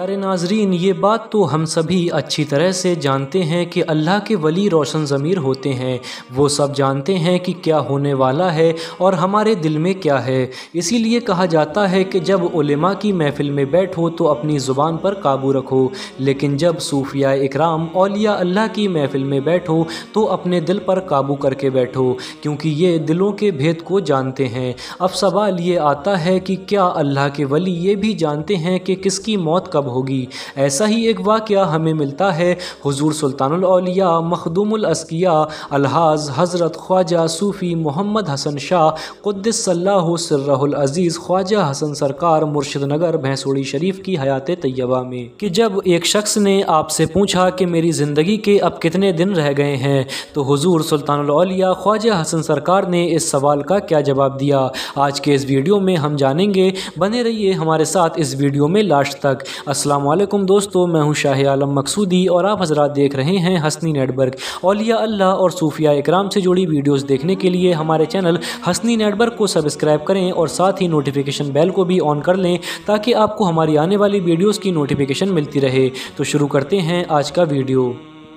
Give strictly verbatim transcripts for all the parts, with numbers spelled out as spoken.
प्यारे नाजरीन, ये बात तो हम सभी अच्छी तरह से जानते हैं कि अल्लाह के वली रोशन ज़मीर होते हैं। वो सब जानते हैं कि क्या होने वाला है और हमारे दिल में क्या है। इसीलिए कहा जाता है कि जब उलेमा की महफ़िल में बैठो तो अपनी ज़ुबान पर काबू रखो, लेकिन जब सूफिया इकराम औलिया अल्लाह की महफ़िल में बैठो तो अपने दिल पर काबू करके बैठो, क्योंकि ये दिलों के भेद को जानते हैं। अब सवाल ये आता है कि क्या अल्लाह के वली ये भी जानते हैं कि किसकी मौत कब होगी। ऐसा ही एक वाक़या हमें मिलता है हुज़ूर सुल्तानुल औलिया मखदूमुल अस्किया अलहाज़ हज़रत ख्वाजा सूफ़ी मोहम्मद हसन शाह क़ुद्दसल्लाहु सिर्रहुल अज़ीज़ ख्वाजा हसन सरकार मुर्शिद नगर भैंसोड़ी शरीफ की हयात तैयबा में, कि जब एक शख्स ने आपसे पूछा कि मेरी ज़िंदगी के अब कितने दिन रह गए हैं, तो हुज़ूर सुल्तानुल औलिया ख्वाजा हसन सरकार ने इस सवाल का क्या जवाब दिया। आज के इस वीडियो में हम जानेंगे। बने रहिए हमारे साथ इस वीडियो में लास्ट तक। अस्सलाम वालेकुम दोस्तों, मैं हूं शाह आलम मकसूदी और आप हजरात देख रहे हैं हसनी नेटवर्क। औलिया अल्लाह और सूफिया इकराम से जुड़ी वीडियोस देखने के लिए हमारे चैनल हसनी नेटवर्क को सब्सक्राइब करें और साथ ही नोटिफिकेशन बेल को भी ऑन कर लें ताकि आपको हमारी आने वाली वीडियोस की नोटिफिकेशन मिलती रहे। तो शुरू करते हैं आज का वीडियो।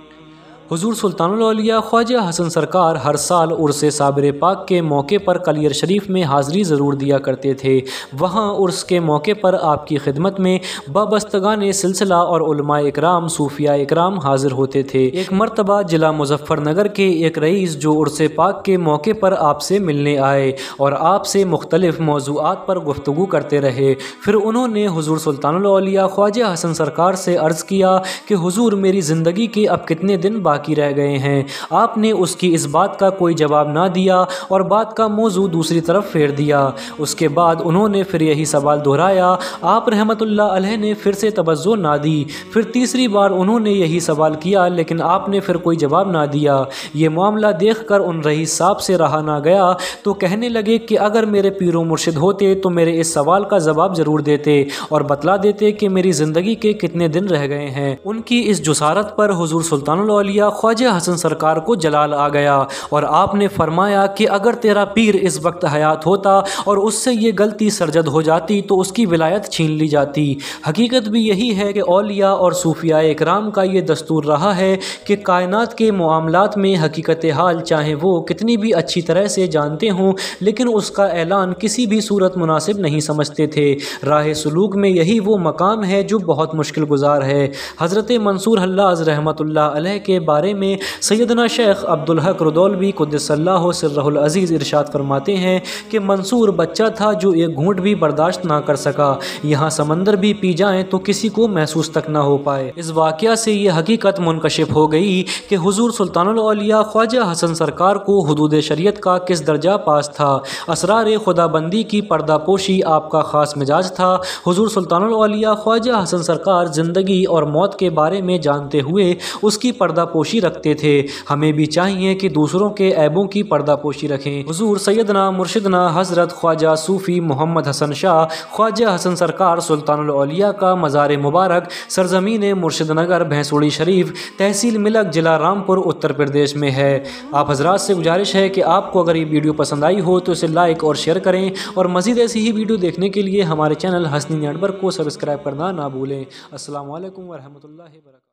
हुज़ूर सुल्तानुल औलिया ख्वाजा हसन सरकार हर साल उर्स साबिर पाक के मौके पर कलियर शरीफ में हाज़िरी ज़रूर दिया करते थे। वहाँ उर्स के मौके पर आपकी खिदमत में बाबस्तगान सिलसिला और उलमा इकराम सूफिया इकराम हाज़िर होते थे। एक मरतबा जिला मुज़फ़्फ़रनगर के एक रईस जो उर्स पाक के मौके पर आपसे मिलने आए और आपसे मुख्तलिफ़ मौज़ूआत पर गुफ्तगू करते रहे। फिर उन्होंने हुज़ूर सुल्तानुल औलिया ख्वाजा हसन सरकार से अर्ज़ किया कि हुज़ूर, मेरी ज़िंदगी के अब कितने दिन बाकी रह गए हैं। आपने उसकी इस बात का कोई जवाब ना दिया और बात का मौजू दूसरी तरफ फेर दिया। उसके बाद उन्होंने फिर यही सवाल दोहराया। आप रहमतुल्लाह अलैह ने फिर से तवज्जो ना दी। फिर तीसरी बार उन्होंने यही सवाल किया, लेकिन आपने फिर कोई जवाब ना दिया। ये मामला देखकर उन रईस साहब से रहा ना गया तो कहने लगे कि अगर मेरे पीरो मुर्शिद होते तो मेरे इस सवाल का जवाब ज़रूर देते और बतला देते कि मेरी ज़िंदगी के कितने दिन रह गए हैं। उनकी इस जुसारत पर हुज़ूर सुल्तानुल औलिया ख्वाजा हसन सरकार को जलाल आ गया और आपने फरमाया कि अगर तेरा पीर इस वक्त हयात होता और उससे ये गलती सरजद हो जाती तो उसकी विलायत छीन ली जाती। हकीकत भी यही है कि औलिया और सूफिया इकराम का ये दस्तूर रहा है कि कायनात के मामलात में हकीकत हाल चाहे वो कितनी भी अच्छी तरह से जानते हों, लेकिन उसका ऐलान किसी भी सूरत मुनासिब नहीं समझते थे। राह सुलूक में यही वो मकाम है जो बहुत मुश्किल गुजार है। हज़रत मंसूर हल्लाज रहमतुल्लाह अलैह के बारे में सैयदना शेख अब्दुल हक रुदौलवी क़ुद्दसल्लाहु सिर्रहुल अज़ीज़ इरशाद फरमाते हैं कि मंसूर बच्चा था जो एक घूंट भी बर्दाश्त ना कर सका। यहाँ समंदर भी पी जाएं तो किसी को महसूस तक ना हो पाए। इस वाक़या से ये हकीकत मुनकशिफ हो गई कि हुज़ूर सुल्तानुल औलिया ख्वाजा हसन सरकार को हुदूद शरीयत का किस दर्जा पास था। असरार खुदाबंदी की पर्दापोशी आपका ख़ास मिजाज था। हुज़ूर सुल्तानुल औलिया ख्वाजा हसन सरकार ज़िंदगी और मौत के बारे में जानते हुए उसकी पर्दापोशी रखते थे। हमें भी चाहिए कि दूसरों के ऐबों की पर्दापोशी रखें। हुज़ूर सैयदना मुर्शिदना हज़रत ख्वाजा सूफ़ी मोहम्मद हसन शाह ख्वाजा हसन सरकार सुल्तानुल औलिया का मज़ार मुबारक सरज़मीन मुर्शिद नगर भैंसोड़ी शरीफ तहसील मिलक जिला रामपुर उत्तर प्रदेश में है। आप हज़रात से गुजारिश है कि आपको अगर ये वीडियो पसंद आई हो तो इसे लाइक और शेयर करें और मज़ीद ऐसी ही वीडियो देखने के लिए हमारे चैनल हसनी नेटवर्क को सब्सक्राइब करना ना भूलें। अस्सलाम वालेकुम व रहमतुल्लाहि व बरकातहू।